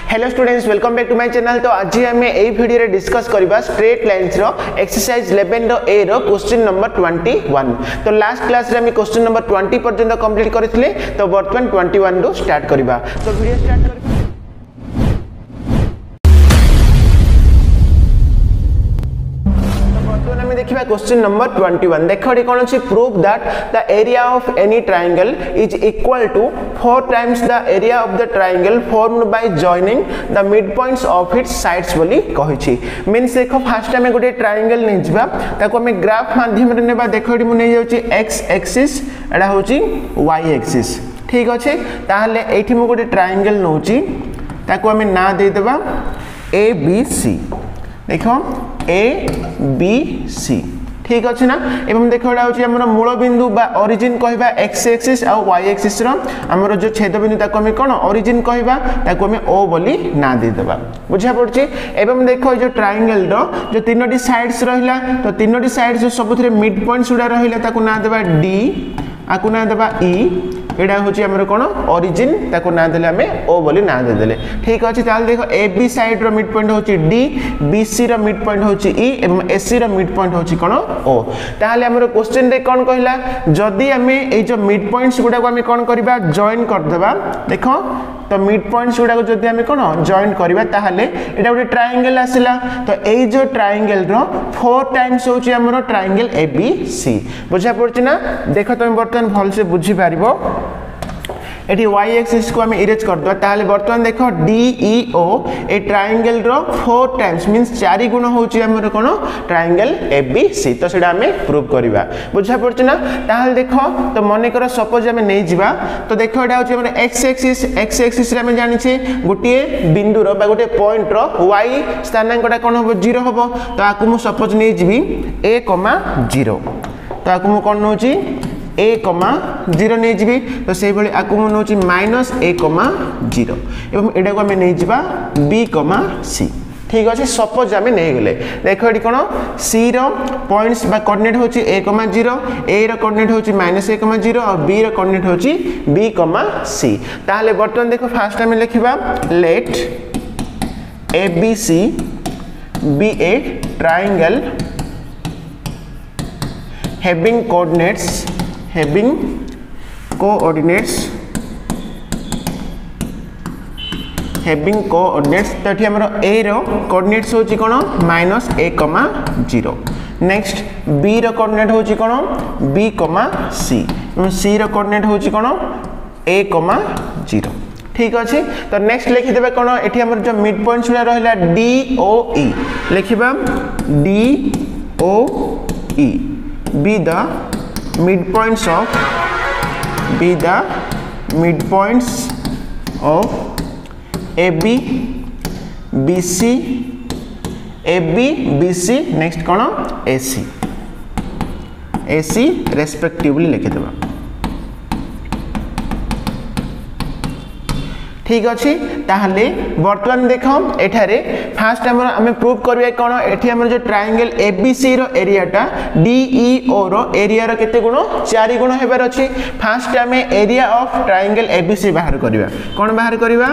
Hello students, welcome back to my channel. तो आज आम ए वीडियो रे डिस्कस करबा स्ट्रेट लाइन्स रो एक्सरसाइज 11 रो ए रो क्वेश्चन नंबर 21। तो लास्ट क्लास रे हम क्वेश्चन नंबर 20 पर्यंत कंप्लीट करथिले। तो वर्तमान 21 रो स्टार्ट करबा। तो वीडियो स्टार्ट करबा। देखिबा क्वेश्चन नंबर 21। देखो ये कौन अछि, prove that the area of any triangle is equal to 4 times the area of the triangle formed by joining the mid points of its sides बोली कहिछि। मींस देखो फर्स्ट टाइम गोटे ट्रायंगल नै जिबा, ताको हम ग्राफ माध्यम रे नेबा। देखो एठी मु नै जाउछि x एक्सिस, एडा होछि y एक्सिस। ठीक अछि, ताहले एठी मु गोटे ट्रायंगल नउछि, ताको हम ना दे देबा ABC। देखो ABC। ठीक अच्छे ना। एवं देखो एटा होछि हमर मूल बिंदु बा ओरिजिन कहबा x एक्सिस आ y एक्सिस रो हमर जो छेद बिंदु ताको हम कोन ओरिजिन कहबा, ताको हम O बोली ना दे देबा। बुझा पड़छि। एवं देखो जो ट्रायंगल रो जो तीनोटी साइड्स रहिला, तो तीनोटी साइड्स जो सबुथरे मिड पॉइंट्स उडा रहिला, ताको ना देबा D, आकु ना देबा E। एडा होछि हमर कोन ओरिजिन, ताको ना देले हमें O बोली ना दे देले। ठीक अछि, ताल देखो AB साइड रो मिड पॉइंट होछि D, BC रो मिड पॉइंट होछि E एवं AC रो मिड पॉइंट होछि कोन O। ताले हमर क्वेश्चन रे कोन कहला, जदी हमें ए जो मिड पॉइंट्स गुडा को हमें कोन करबा, जॉइन कर देबा। देखो तो मिड पॉइंट्स गुडा को जदी हमें कोन जॉइन करबा, ताहले एटा गोटे ट्रायंगल आसिला। तो ए जो ट्रायंगल रो 4 टाइम्स होछि हमर ट्रायंगल ABC। बुझा पड़छि ना। देखो तुम बर्तन भल से बुझी पारिबो। एटी y एक्सिस को हम इरेज कर दो, ताहले बर्तमान देखो DEO ए ट्रायंगल रो 4 टाइम्स मींस 4 गुण होछि हमर कोन ट्रायंगल ABC। तो सेटा हमें प्रूव करबा। बुझा पड़छ ना। ताहले देखो तो मने करो सपोज हम नै जिबा, तो देखो एटा होछि हमर x एक्सिस रे हम जानि छी गोटे बिंदु रो बा गोटे पॉइंट रो y स्थानांकटा कोन हो 0 होबो। तो आकु मु सपोज नै जिबी a, 0। तो आकु मु कोन नोछि a, 0 नै जिबी। तो सेहि भली आकु मु नोछि -a, 0 एवं एडा को हम नै जिबा b, c। ठीक अछि, सपोज हम नै गेले। देखो एडी कोन c रो पॉइंट्स बा कोऑर्डिनेट होछि a, 0, a रो कोऑर्डिनेट होछि -a, 0 और b रो कोऑर्डिनेट होछि b, c। ताहले बर्तमान देखो फर्स्ट टाइम लिखिबा let ABC be a triangle having coordinates तो एठी हमर a रो कोऑर्डिनेट्स होची कोन -a, 0। नेक्स्ट b रो कोऑर्डिनेट होची कोन b, c। c रो कोऑर्डिनेट होची कोन a, 0। ठीक अछि। तो नेक्स्ट लिखि देबे कोन, एठी हमर जो मिड पॉइंट्स उला रहला DOE। लिखिबा DOE be the mid points of AB, BC, next कोन AC रेस्पेक्टिवली लिखि देबा। ठीक अछि। ताहले वर्तमान देखो एठारे फर्स्ट हम प्रूव करबे कोन, एठी हमर जो ट्रायंगल ABC रो एरियाटा DEO रो एरिया रो केते गुण 4 गुण हेबार अछि। फर्स्ट हम एरिया ऑफ ट्रायंगल ABC बाहर करबा। कोन बाहर करबा?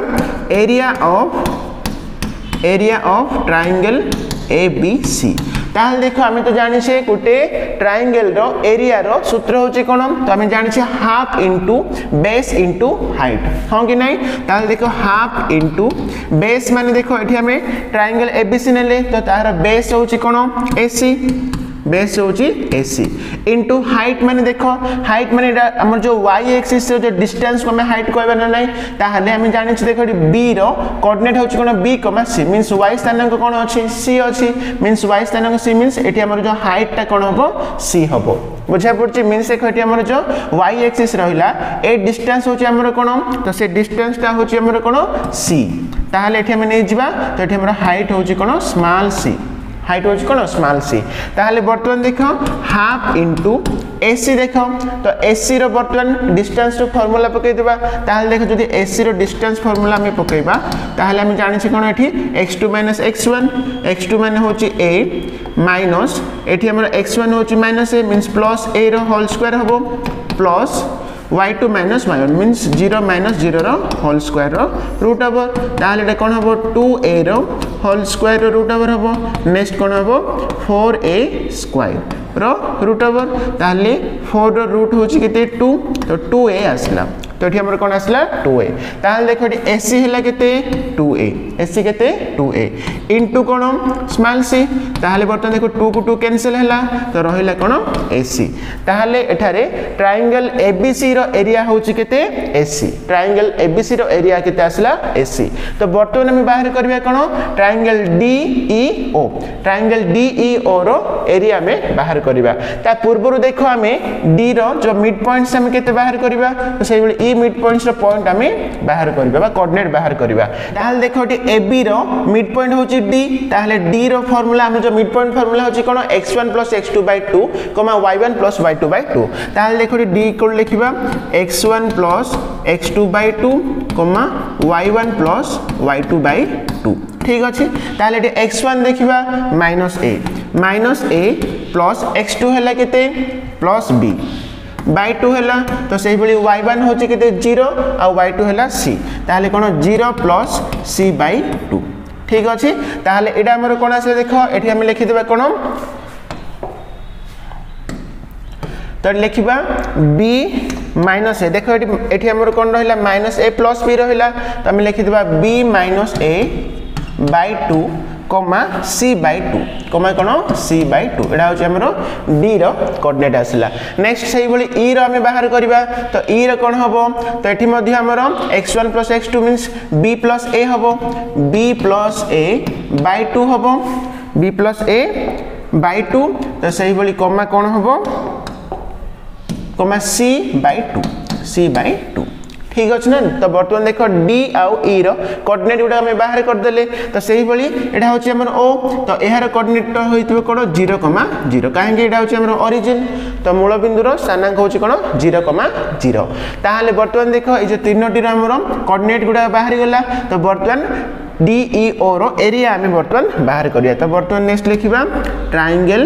Area of triangle ABC। ताहले देखो हमें तो जानि छे गोटे ट्रायंगल रो एरिया रो सूत्र होची कोन, तो हमें जानि छे half into base into height. हां कि नहीं? ताहले देखो हाफ इनटू बेस माने देखो एठी हमें ट्रायंगल ABC नेले, तो तार बेस होची कोन AC, बेस होची AC इनटू हाइट माने देखो हाइट माने हमर जो y एक्सिस जो डिस्टेंस को हमें हाइट कहबा ना नहीं। ताहले हम जानि छी देखो b रो कोऑर्डिनेट होची कोन b, c मींस y स्थानांक कोन अछि c अछि। मींस y स्थानांक c मींस एठी हमर जो हाइट ता कोन होबो c होबो। बुझा पड़छि। मींस देखो एठी हमर जो y एक्सिस रहिला ए डिस्टेंस होची हमर कोन, तो से डिस्टेंस ता होची हमर कोन c। ताहले एठी हम नै जिबा, तो एठी हमर हाइट होची कोन स्मॉल c, हाइट होची कोन स्मॉल c। ताहले बर्तमान देखो हाफ इनटू AC देखो, तो AC रो बर्तमान डिस्टेंस रो फार्मूला पकै देबा। ताहले देखो जदी AC रो डिस्टेंस फार्मूला हम पकैबा, ताहले हम जानि छी कोन एठी x2 - x1, x2 माने होची a माइनस एठी हमर x1 होची -a मींस प्लस a रो होल स्क्वायर हबो plus y2 minus y1 means 0 minus 0 रो होल स्क्वायर रो रूट ओवर ताले एटा कोन हबो 2a रो होल स्क्वायर रो रूट ओवर हबो नेक्स्ट कोन हबो 4a स्क्वायर रो रूट ओवर ताले 4 रो रूट होची केते 2 तो 2a आसला तो एठी हमर कोन आसला 2a ताले देखो एठी ac हला केते 2a ac केते 2a इनटू कोन स्मॉल c ताले बर्तन देखो 2 को 2 कैंसिल हला तो रहिला कोन ac ताले एठारे ट्रायंगल abc रो एरिया होची केते ac ट्रायंगल abc रो एरिया केते आसला ac तो बर्तन हम बाहर करबा कोन ट्रायंगल deo ट्रायंगल deo रो एरिया में बाहर करबा ता पूर्वरु देखो हमें d रो जो मिड पॉइंट से हम केते बाहर करबा तो सेही बली ई मिड पॉइंट्स रो पॉइंट हमें बाहर करबा बा कोऑर्डिनेट बाहर करबा ताल देखो एटी AB रो मिड पॉइंट होची D ताले D रो फार्मूला हम जो मिड पॉइंट फार्मूला होची कोन x1 + x2/2, y1 + y2/2 ताल देखो एटी D को लिखिबा x1 + x2/2, y1 + y2/2 ठीक अछि ताले एटी x1 देखिबा -a + x2 हला केते +b by 2 हला तो सही बली y1 होची केते 0 आ y2 हला c ताले कोन 0 + c/2 ठीक अछि ताले एडा हमर कोन आसे देखो एठी हम लिखि देबा कोन तो लिखिबा b - a देखो एठी हमर कोन रहला -a + b रहला तो हम लिखि देबा b - a/2 c/2 कोन c/2 एडा होची हमरो d रो कोऑर्डिनेट आसला नेक्स्ट सही बली e रो हम बाहर करबा तो e रो कोन हबो तो एठी मध्ये हमरो x1 + x2 means b + a हबो b + a/2 हबो b + a/2 तो सही बली कोमा कोन हबो c/2 ठीक अछि ना तो बर्तमान देखो d आउ e रो कोऑर्डिनेट उडा हम बाहर कर देले तो सही बली एडा होची हमर o तो एहार कोऑर्डिनेट होइतबे कोन 0, 0 काहेकि एडा होची हमर ओरिजिन तो मूल बिंदु रो स्थानांक होची कोन 0, 0 ताहाले बर्तमान देखो ए जे तीनोटी रो हमर कोऑर्डिनेट गुडा बाहर गेला तो बर्तमान DEO रो एरिया हम बर्तमान बाहर करिया तो बर्तमान नेक्स्ट लिखिबा ट्रायंगल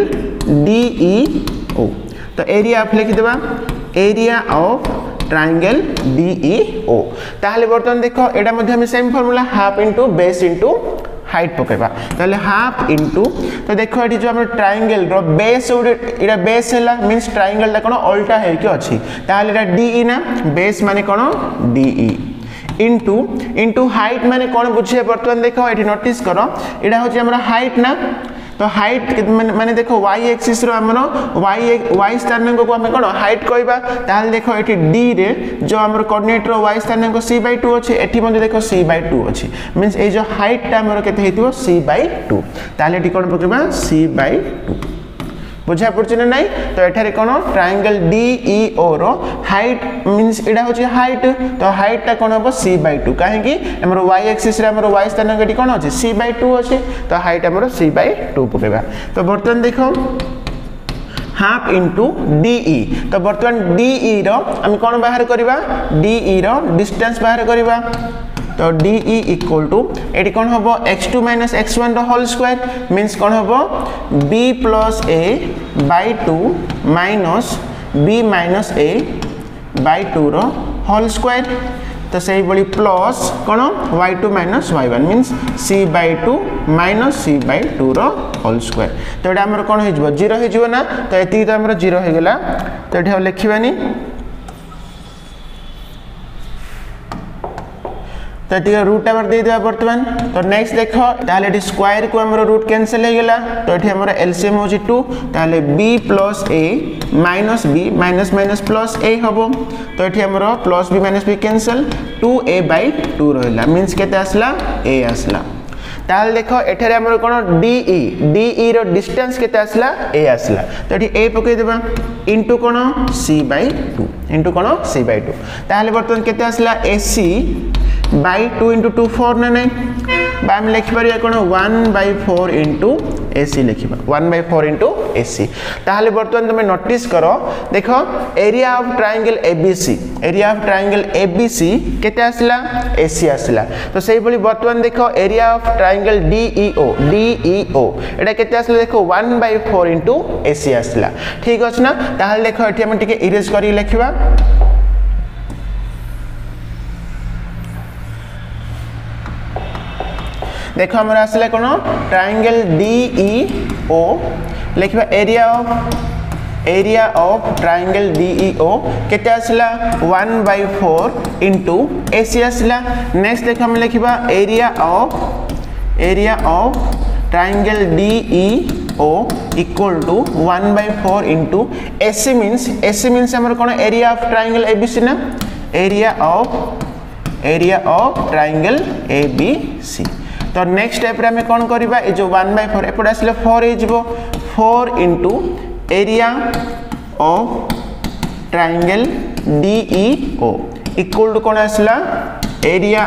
DEO तो एरिया आप लिखि देबा एरिया ऑफ ट्रायंगल DEO ताहले बर्तमान देखो एडा मध्ये हम same formula half into base into height पकेबा ताले हाफ इनटू तो देखो एठी जो हम ट्रायंगल रो बेस एडा बेस हैला मींस ट्रायंगल ला कोन उल्टा है कि अछि ताहले एडा DE ना बेस माने कोन DE इनटू हाइट माने कोन बुझे बर्तमान देखो एठी नोटिस करो एडा होची हमरा हाइट ना तो हाइट माने देखो y एक्सिस रो हमरो y स्थानांक को हम कोन हाइट कहबा ताल देखो एठी d रे जो हमर कोऑर्डिनेट रो y स्थानांक c/2 अछि एठी मध्ये देखो c/2 अछि मींस ए जो हाइट ता हमर केते हेतिबो c/2 ताल एठी कोन पकेबा c/2 बुझा पड़छ ना नहीं तो एठारे कोन ट्रायंगल DEO रो हाइट मींस एडा होची हाइट तो हाइट ता कोन हबो c/2 काहे कि हमर y एक्सिस रे हमर y स्थानांक एठी कोन अछि c/2 अछि तो हाइट हमर c/2 पकेबा तो बर्तमान देखो हाफ इनटू DE तो बर्तमान DE रो हम कोन बाहर करबा DE रो डिस्टेंस बाहर करबा तो DE इक्वल टू एटी कोन हबो x2 - x1 रो होल स्क्वायर मींस कोन हबो b + a/2 minus b - a/2 रो होल स्क्वायर तो सही बली प्लस कोन y2 - y1 means c/2 - c/2 रो होल स्क्वायर तो एटा हमर कोन हे जबो 0 हे जबो ना तो एती तो हमर 0 हे गेला तो एटा लिखिबानी तो ये रूट आवर दे दिया बर्तमान तो नेक्स्ट देखो ताले एटी स्क्वायर को हमरो रूट कैंसिल हे गेला तो एठी हमरो एलसीएम होजी 2 ताले b + a - b - a हबो तो एठी हमरो +b - b कैंसिल 2a/2 रहला मींस केते आसला a आसला ताल देखो एठारे हमरो कोन DE रो डिस्टेंस केते आसला a आसला तो एठी a पके देबा इनटू कोन c/2 ताले बर्तमान केते आसला AC by 2 into 2 4 ना नहीं बाम लिखि परिया कोन 1/4 into AC लिखिबा 1/4 into AC ताहाले बर्तमान तुमे नोटिस करो देखो एरिया ऑफ ट्रायंगल ABC केते आसला AC आसला तो सेही बली बर्तमान देखो एरिया ऑफ ट्रायंगल DEO एटा केते आसला देखो 1/4 into AC आसला ठीक अछि ना ताहाले देखो एठी हम टिके इरेज करी लिखिबा देखो हमर आसला कोन ट्रायंगल DEO लिखबा एरिया ऑफ ट्रायंगल DEO केते आसला 1/4 इनटू AC आसला। नेक्स्ट देखो हम लिखबा area of triangle DEO equal to 1/4 into AC means हमर कोन एरिया ऑफ ट्रायंगल ABC ना एरिया ऑफ ट्रायंगल ABC। तो नेक्स्ट स्टेप रे हम कोन करबा ए जो 1/4 एपड आसले 4 हे जिवो 4 into area of triangle DEO equal to कोन आसला एरिया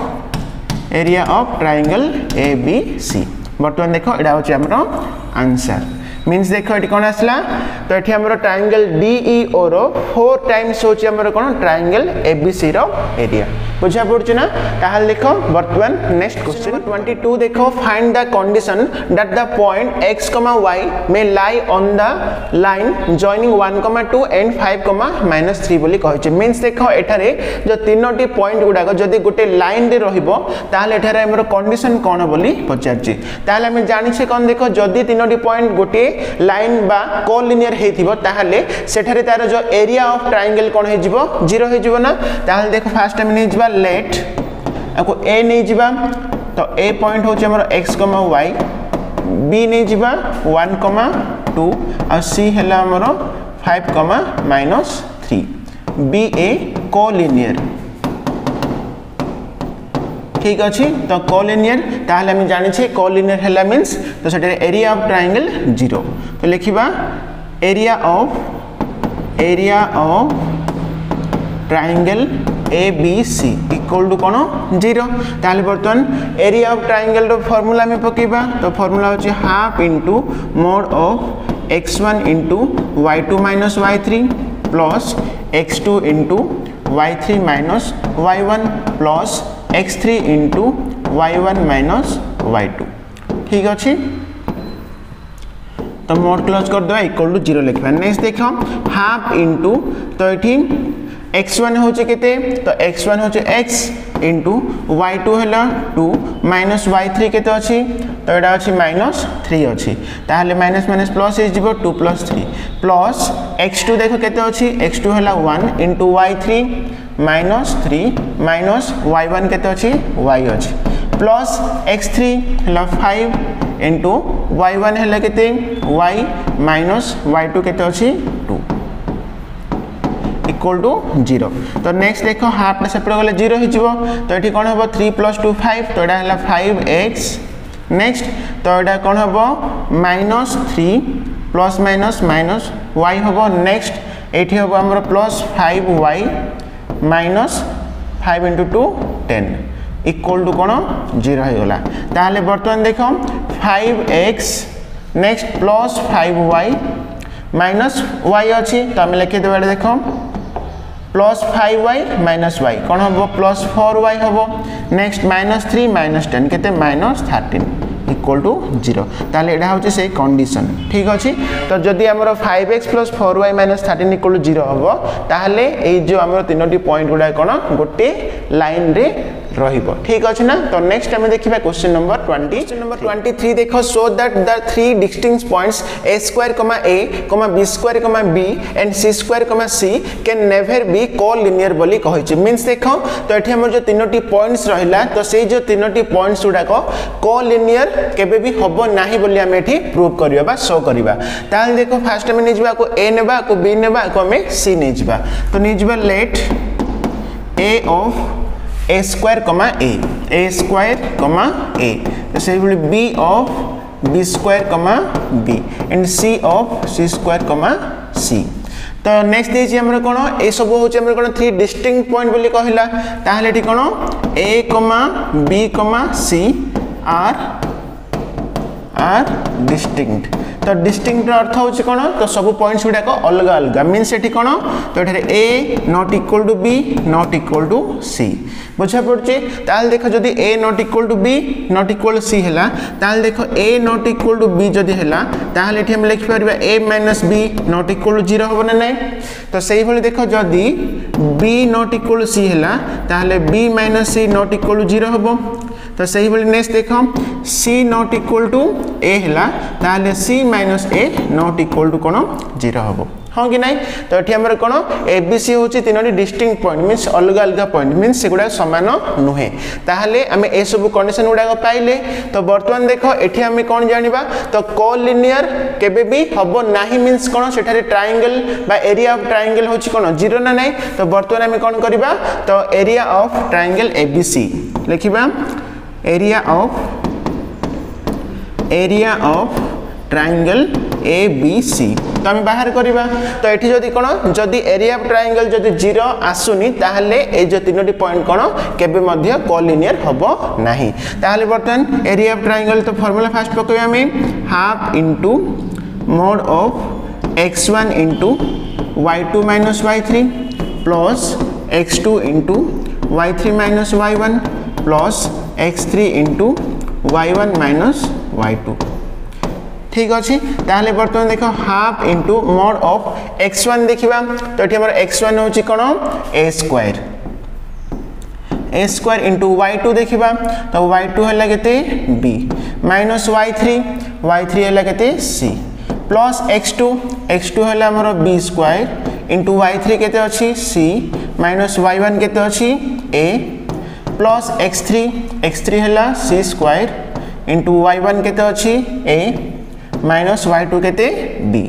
ऑफ ट्रायंगल ABC। बर्तमान देखो एडा होची हमरो आंसर मींस देखो एटी कोन आसला तो एठी हमरो ट्रायंगल DEO रो 4 टाइम्स होची हमरो कोन ट्रायंगल ABC रो एरिया बुझा पड़छ ना। ताहाल देखो बर्तमान नेक्स्ट क्वेश्चन 22 देखो find the condition that the point x, y may lie on the line joining 1, 2 and 5, -3 बोली कहै छै। मींस देखो एठारे जो तीनोटी पॉइंट गुडा जदी गोटे लाइन रे रहिबो ताहाल एठारे हमरो कंडीशन कोन बोली पचार छै। ताहाल हम जानि छै कोन देखो जदी तीनोटी पॉइंट गोटे लाइन बा कोलिनियर हेथिबो ताहाले सेठारे तार जो एरिया ऑफ ट्रायंगल कोन हे जिवो 0 हे जिवो ना। ताहाल देखो फास्ट टाइम नै जिवा लेट ako A नै जिवा तो A पॉइंट होचे हमर x, y B नै जिवा 1, 2 आ C हला हमर 5, -3 B A कोलिनियर ठीक अछि। तो कोलिनियर ताहाले हम जानि छै कोलिनियर हला मींस तो सेटे एरिया ऑफ ट्रायंगल 0 तो लिखिबा area of triangle ABC equal to कोन 0। ताले बर्तन एरिया ऑफ ट्रायंगल रो फार्मूला में पकेबा तो फार्मूला होची half into mod of x1 into y2 - y3 plus x2 into y3 - y1 plus x3 into y1 - y2 ठीक अछि। तो मोड क्लोज कर दो इक्वल टू 0 लिखबा। नेक्स्ट देखो हाफ इनटू तो एठी x1 होचे केते तो x1 होचे x इनटू y2 हला 2 माइनस y3 केते अछि तो एडा अछि -3 अछि ताहले माइनस माइनस प्लस हे जिवो 2 + 3 प्लस x2 देखो केते अछि x2 हला 1 इनटू y3 -3 माइनस y1 केते अछि y अछि प्लस x3 हला 5 इनटू y1 हला केते y माइनस y2 केते अछि 2 इक्वल टू 0। तो नेक्स्ट देखो हाफ ने सेपरे गले 0 हो जिवो तो एठी कोन हबो 3 + 2 5 तो एडा हला 5x। नेक्स्ट तो एडा कोन हबो -3 प्लस माइनस माइनस y हबो। नेक्स्ट एठी हबो हमर plus 5y minus 5 * 2 10 equal to कोन 0 हो गला। ताले वर्तमान देखो 5x next plus 5y minus y अछि तो हम लिखि देबा देखो प्लस 5y माइनस y कोन हबो प्लस 4y हबो। नेक्स्ट -3 -10 केते -13 इक्वल टू 0 ताले एडा होचे से कंडीशन ठीक अछि। तो जदी हमरो 5x + 4y - 13 इक्वल टू 0 हबो ताले ए जो हमरो तीनोटी पॉइंट गुडा कोन गोटे लाइन रे रहिबो ठीक अछि ना। तो नेक्स्ट हम देखिबा क्वेश्चन नंबर 20 क्वेश्चन नंबर 23 देखो show that the three distinct points a square, a, b square, b and c square, c can never be collinear बोली कहै छै। मींस देखो तो एठी हमर जो तीनोटी पॉइंट्स रहिला तो सेही जो तीनोटी पॉइंट्स उडा को कोलिनियर केबे भी हबो नाही बोली हम एठी प्रूव करियो बा शो करिबा। ताल देखो फर्स्ट में नै जिबा को a नेबा को b नेबा को हम c नै जिबा तो नै जिबा let a of a square, a square, a तो से बोली b of b square, b and c of c square, c। तो नेक्स्ट देछि हमर कोन ए सब होचे हमर कोन थ्री डिस्टिंक्ट पॉइंट बोली कहिला ताहले एठी कोन a, b, c are distinct. तो डिस्टिंक्ट अर्थ होची कोन तो सब पॉइंट्स गुडा को अलग अलग मींस एठी कोन तो एठारे a not equal to b not equal to c बुझा पड़छि। ताल देखो जदी a not equal to b not equal to c हला ताल देखो a not equal to b जदी हला ताल एठी हम लिखि परबा a - b not equal to 0 होबो ना नै। तो सही भली देखो जदी b not equal to c हला ताले b - c not equal to 0 होबो। तो सही बोली नेक्स्ट देखो c not equal to a हैला ताले c minus a not equal to कोन 0 हबो हाँ कि नहीं तो ये आम कौन एबीसी हूँ तीनो डिस्टिंक्ट पॉइंट मीन्स अलग अलग पॉइंट मीन्स से गुड़ा सामान नुहे ताहले आम ए सब कंडीशन गुड़ाक पाइले तो बर्तमान देख ये आम कौन जाना तो कोलिनियर केबे भी हम ना मीन्स कौन से ट्रायंगल बा एरिया ऑफ ट्रायंगल हूँ कौन 0 ना नहीं तो बर्तमान आम कौन करवा तो एरिया ऑफ ट्रायंगल एबीसी लिखा एरिया ऑफ ट्रायंगल ABC तो आम बाहर करवा तो ये जदि कौन जदि एरिया ऑफ ट्रायंगल जदि 0 आसुनी ताहले ए जो तीनोटी पॉइंट कौन केबे मध्य कोलिनियर हबो नाही ताहले बर्तमान एरिया ऑफ ट्रायंगल तो फार्मूला फास्ट पकवे आम half into mod of x1 into y2 minus y3 plus x2 into y3 minus y1 plus x3 into y1 minus y2 ठीक अच्छे ताहले बर्तमान देख half into mod of x1 देखिबा तो ये हमर x1 होची कोन a स्क्वायर इनटू y2 देखिबा तो y2 हला केते b माइनस y3 हला केते c प्लस x2 हला हमर b स्क्वायर इनटू y3 केते अछि c माइनस y1 केते अछि a प्लस x3 हला c स्क्वायर इनटू y1 केते अछि a माइनस y2 केते b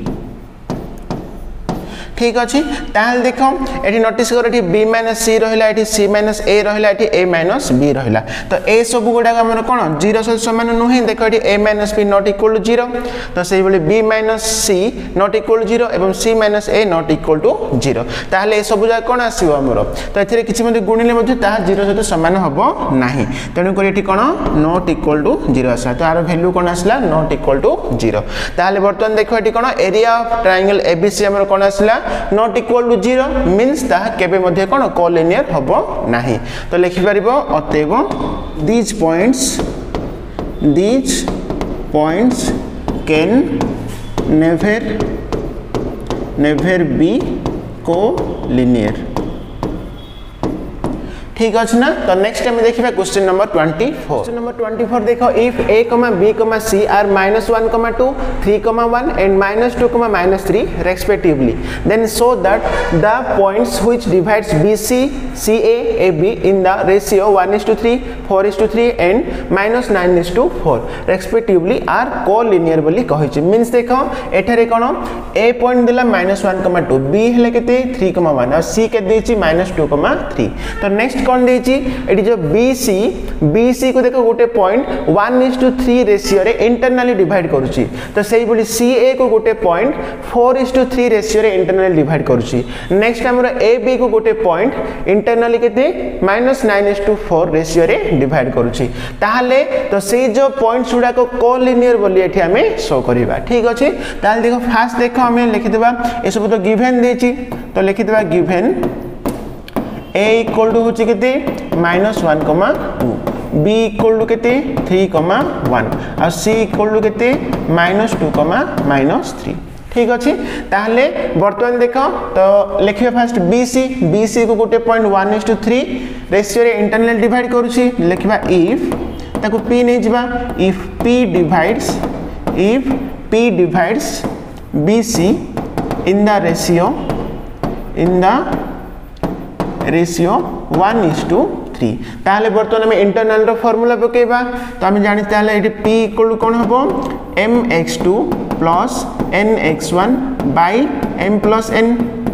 ठीक अच्छे ताहले देख ये नोटिस कर b माइनस c रहा ये c माइनस a रहा ये a माइनस b रहा तो ए सब गुड़ाक आम कौन 0 सहित सामान नुहे देख ये a minus b not equal to 0 तो से b minus c not equal to 0 एवं c minus a not equal to 0 ताहले ए सब जाक कौन आसीबो हमरो तो एथिरे किछि मध्ये गुणिले मध्ये ताहा 0 सहित सामान हबो नाही तेणु कर एठी कौन नॉट इक्वल टू 0 आसा तो आर वैल्यू कौन आसला नॉट इक्वल टू 0 ताहले बर्तमान देखो एठी कौन एरिया ऑफ ट्रायंगल एबीसी हमर कौन आसला नॉट इक्वल टू 0 मीन्स ताहा केबे मध्ये कोन कोलिनियर हबो नाही तो लिखि परिबो अतएव these points can never be collinear ठीक अच्छे ना तो नेक्स्ट टाइम देखिबा क्वेश्चन नंबर 24 देखो if a, b, c are -1, 2, 3, 1 and -2, -3 respectively then show that the points which divides BC, CA, AB in the ratio 1:3, 4:3 and -9:4 respectively are collinear बोली कहिछि means देखो एठारे कोन a पॉइंट दिला -1, 2 b हेले केते 3, 1 और c के देछि -2, 3 तो नेक्स्ट कौन देछि एटी जो BC को देखो गोटे पॉइंट 1:3 रेशियो रे इंटरनली डिवाइड करूची तो सेही बोली CA को गोटे पॉइंट 4:3 रेशियो रे इंटरनली डिवाइड करूची नेक्स्ट हमरो AB को गोटे पॉइंट इंटरनली केते -9:4 रेशियो रे डिवाइड करूची ताहले तो सेही जो पॉइंट्स गुडा को कोलिनियर बोली एठी हमें शो करबा ठीक अछि ताहले देखो फास्ट देखो हमें लिखि देबा ए सब तो गिवन देछि तो लिखि देबा गिवन a इक्वल टू होची केते -1, 2 b इक्वल टू केते 3, 1 और c इक्वल टू केते -2, -3 ठीक अछि ताहले बर्तमान देखो तो लिखिबा फास्ट BC को गोटे पॉइंट 1:3 रेशियो रे इंटरनल डिवाइड करूची लिखिबा इफ ताको p नै जिबा if p divides BC in the ratio 1:3 ताहले बर्तमान में इंटरनल रो फार्मूला पकेबा तो हम जानि ताहले एटी p इक्वल टू कोन हबो mx2 plus nx1 by m plus n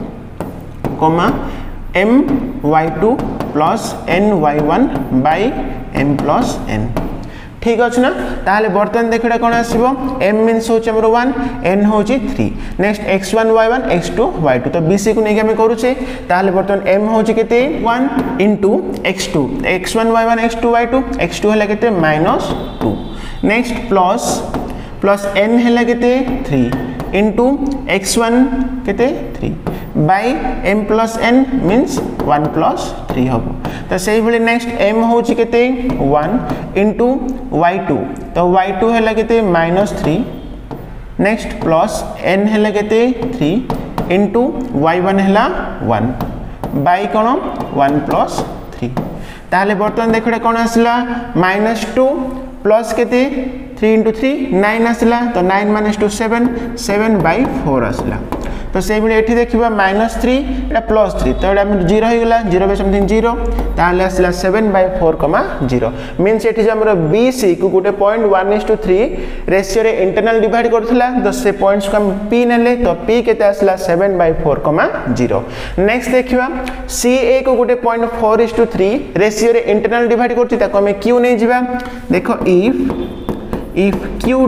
my2 plus ny1 by m plus n ठीक अछि ना ताहले बर्तमान देखिडा कोन आसीबो m मींस होचे हमर 1 n होची 3 next x1 y1 x2 y2 तो bc को नेके हम करूचे ताहले बर्तमान m होची केते 1 into x2 x1 y1 x2 y2 x2 हला केते -2 नेक्स्ट प्लस n हला केते 3 इनटू x1 केते 3 by m plus n means 1 plus 3 हबो तो सही बोले नेक्स्ट m होची केते 1 इनटू y2 तो y2 हला केते -3 नेक्स्ट प्लस n हला केते 3 इनटू y1 हला 1 बाय कोन 1 प्लस 3 ताहले बर्तमान देखो एटा कोन आसला -2 प्लस केते 3 × 3 9 आसला तो 9 - 2 7 7/4 आसला तो से भाई एठी देखिबा -3 एटा +3 तो एटा 0 हो गला 0 बाय समथिंग 0 ताहले आसला 7/4, 0 मींस एठी जे हमर BC को गुटे 0.1:3 रेशियो रे इंटरनल डिवाइड करथला तो से पॉइंट्स को हम P नेले तो P केते आसला 7/4, 0 नेक्स्ट देखिबा CA को गुटे 0.4:3 रेशियो रे इंटरनल डिवाइड करथि ताको हम Q नै जिबा देखो if Q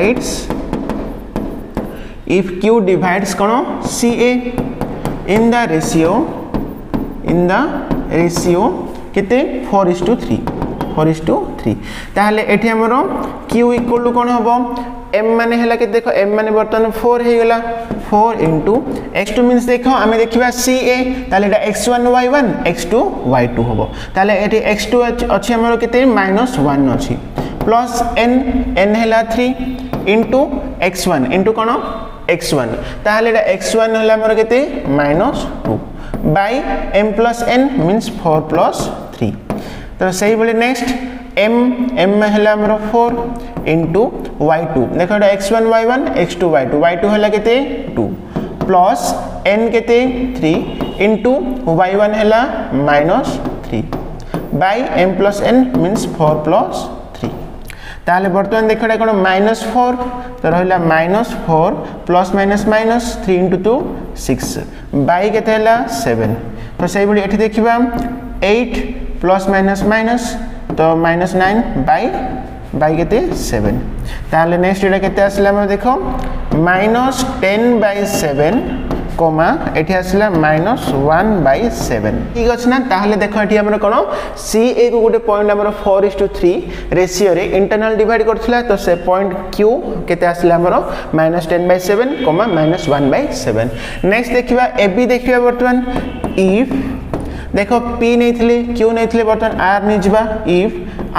divides कौन CA in the ratio केते 4:3 ताहले एठी हमरो Q इक्वल टू कोन हबो M माने हला के देखो M माने बर्तन 4 हे गला 4 * x2 मींस देखो हमें देखिबा CA ताहले एटा x1 y1 x2 y2 हबो ताहले एठी x2 अछि हमरो केते -1 अछि प्लस n हला 3 * x1 * कोन x1 ताहले एटा x1 हला हमर केते -2 बाय m + n मींस 4 + 3 तो सही बोले नेक्स्ट m हला हमर 4 * y2 देखो एटा x1 y1 x2 y2 हला केते 2 प्लस n केते 3 * y1 हला -3 बाय m + n मींस 4 + 3 ताहले बर्तमान देखो एटा कोन -4 तो रहला -4 प्लस माइनस माइनस 3 × 2 6 बाई केते हला 7 तो सही बडी एठी देखिबा 8 प्लस माइनस माइनस तो -9 बाई केते 7 ताहले नेक्स्ट एटा केते आसला हम देखो -10/7 कोमा एठी आसला -1/7 ठीक अछि ना ताहले देखो एठी हमर कोन CA को गुटे पॉइंट हमर 4:3 रेशियो रे इंटरनल डिवाइड करथला तो से पॉइंट Q केते आसला हमर -10/7 कोमा -1/7 नेक्स्ट देखिबा AB देखिबा बर्तमान इफ देखो P नेथिले Q नेथिले बर्तमान R नै जिबा if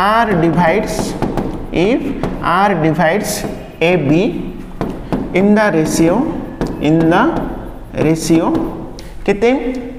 R divides AB in the ratio केते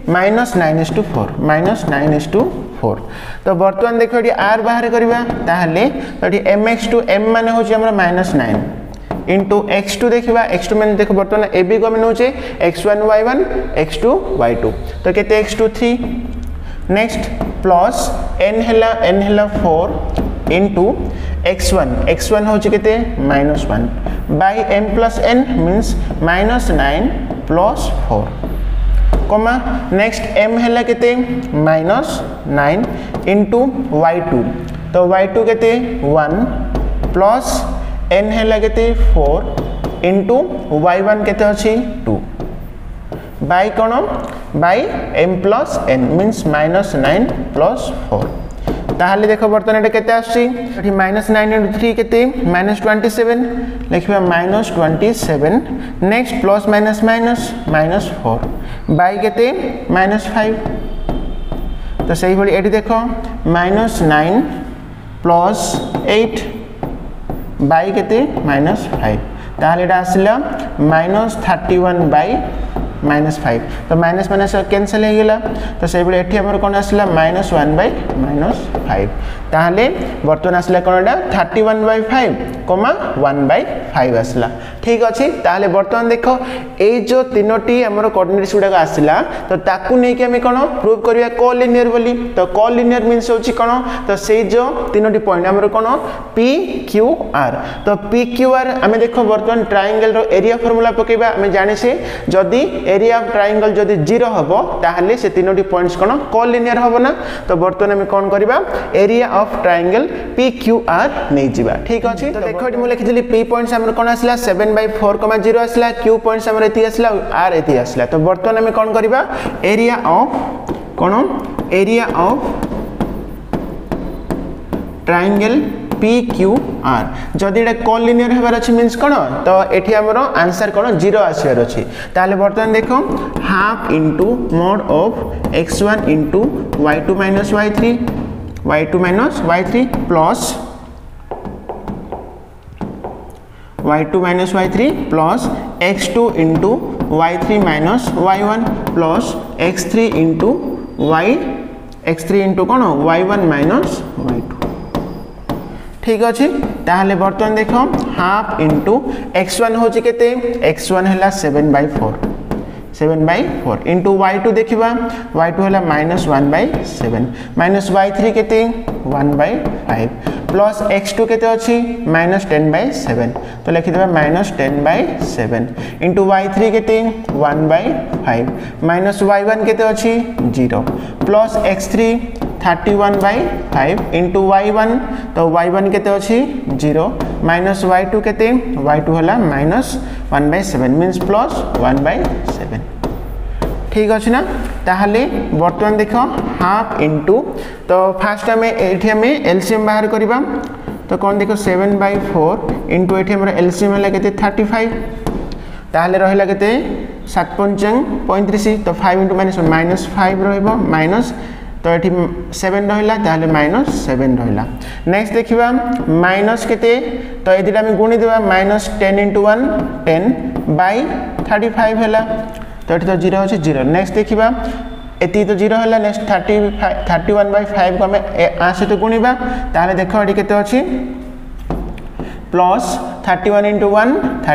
-9:4 तो बर्तमान देखो ये r बाहर करबा ताहले एठी mx2 m माने होची हमरा -9 into x2 देखिबा x2 माने देखो बर्तमान ab को माने होचे x1 y1 x2 y2 तो केते x2 3 नेक्स्ट प्लस n हला 4 into x1 होची केते -1 by m + n means -9 + 4 comma next m हला केते -9 into y2 तो y2 केते 1 प्लस n हला केते 4 into y1 केते अछि 2 बाय कोन बाय m + n means -9 + 4 ताहले देखो बर्तन एटा केते आछि एठी -9 * 3 केते -27 लिखबा -27 next plus minus minus -4 by केते -5 तो सही बडी एठी देखो -9 + 8 बाय केते -5 ताहले एटा आसिला -31/-5 तो माइनस माइनस कैंसिल हो गला तो सही बडी एठी हमर कोन आसिला -1/-5 ताहले बर्तन आसिला कोनडा 31/5 कोमा 1/5 आसिला ठीक अछि ताहले बर्तन देखो ए जो तीनोटी हमर कोऑर्डिनेट्स गुडा आसिला तो ताकू नै कि हम कोन प्रूव करिया कोलिनियर बोली तो कोलिनियर मींस होची कोन तो सेई जो तीनोटी पॉइंट हमर कोन P Q R तो P Q R हमें देखो बर्तन ट्रायंगल रो एरिया फार्मूला पकेबा हमें जानि से जदी एरिया ऑफ ट्रायंगल जदी 0 हबो ताहले से तीनोटी पॉइंट्स कोन कोलिनियर हबो ना तो बर्तन हम कोन करबा एरिया ऑफ ट्रायंगल PQR नै जिबा ठीक अछि तो देखो एटी मु लिखितली P पॉइंट्स हमर कोन आसला 7/4, 0 आसला Q पॉइंट्स हमर एती आसला R एती आसला तो बर्तन हम कोन करबा एरिया ऑफ ट्रायंगल PQR जदि एटा कोलिनियर हेबार अछि मींस कोन तो एठी हमरो आंसर कोन 0 आसीर अछि ताले बर्तन देखो half into mod of x1 into y2 minus y3 plus y2 minus y3 plus x2 into y3 minus y1 plus x3 into x3 into कौन y1 माइनस y2 ठीक अच्छे ताहले बर्तमान देख हाफ इंटू x1 हूँ के x1 है 7/4 7/4 into y2 देखा y2 है -1/7 माइनस y3 के 1/5 प्लस x2 के अच्छी -10/7 तो लिखिदे -10/7 इंटू y3 के 1/5 माइनस y1 के अच्छी 0 प्लस x3 31/5 इंटू y1 तो y1 के अच्छी 0 माइनस y2 के y2 है -1/7 मीन्स प्लस 1/7 ठीक अच्छे ना ताहले बर्तमान देख हाफ इंटू तो फास्ट आम ये एलसीएम बाहर करवा तो कौन देख 7/4 इंटू ये एलसीएम है के 35 ताहले रहा के 7×5 35 तो 5 इंटू -5 माइनस तो ये 7 रहा -7 रहा नेक्स्ट देखा माइनस के तो ये दुटा गुणी देवा -10 इंटू 1 10/35 है तो ये तो 0 अच्छे 0 नेक्स्ट देखा ये तो 0 है नेक्स्ट 31/5 को आम आ सहित गुणा ताहले देख ये के अच्छी प्लस 31 इंटू 1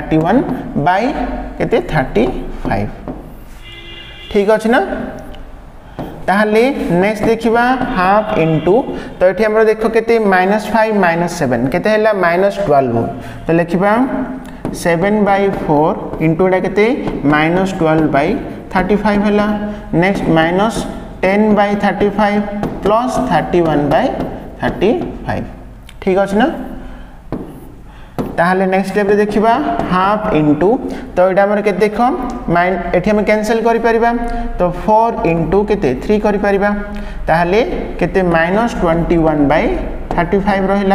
31/35 ठीक अच्छे ना ताहले नेक्स्ट देखा हाफ इंटू तो ये आम देख के -5 -7 के -12 तो लिखा 7/4 इंटू एटा के -12/35 है नेक्स्ट -10/35 प्लस 31/35 ठीक अच्छे ना ताहले नेक्स्ट स्टेप देखा हाफ इंटू तो यहाँ के देख ये आम कैंसल कर तो 4 इंटू के 3 कर ताहले केते -21/35 रहा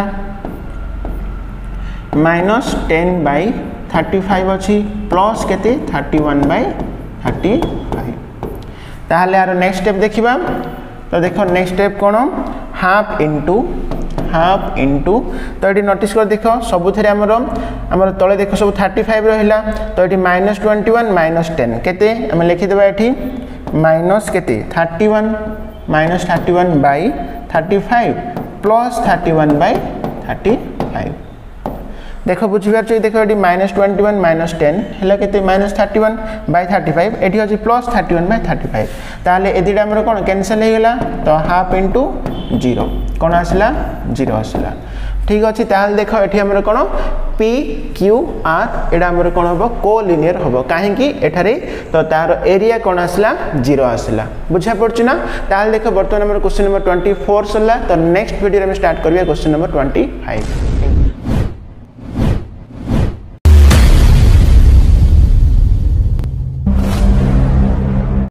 -10/35 अच्छी प्लस के 31/35 ताहले यार नेक्स्ट स्टेप देखा तो देखो नेक्स्ट स्टेप कौन हाफ इंटू तो ये नोटिस कर देख सबुथ आमर तले देख सब 35 रहा तो ये -21 -10 केते आम लिखिदेवा ये माइनस के 31 -31/35 प्लस 31/35 देख बुझीपार देख ये -21 -10 है के -31/35 ये अच्छे प्लस 31/35 ताहले ये दुटा आमर कौन कैंसल हो गला तो हाफ इंटू 0 कौन आसला 0 आसला ठीक अच्छे ताहले देख ये आमर कौन पी क्यू आर एटा आमर कौन हम कोलिनियर हम कहीं एठारे तो तार एरिया कौन आसला 0 आसला बुझा पड़छ ना ताहले देख बर्तमान आमर क्वेश्चन नंबर 24 सरला तो नेक्स्ट वीडियो में स्टार्ट करिया क्वेश्चन नंबर 25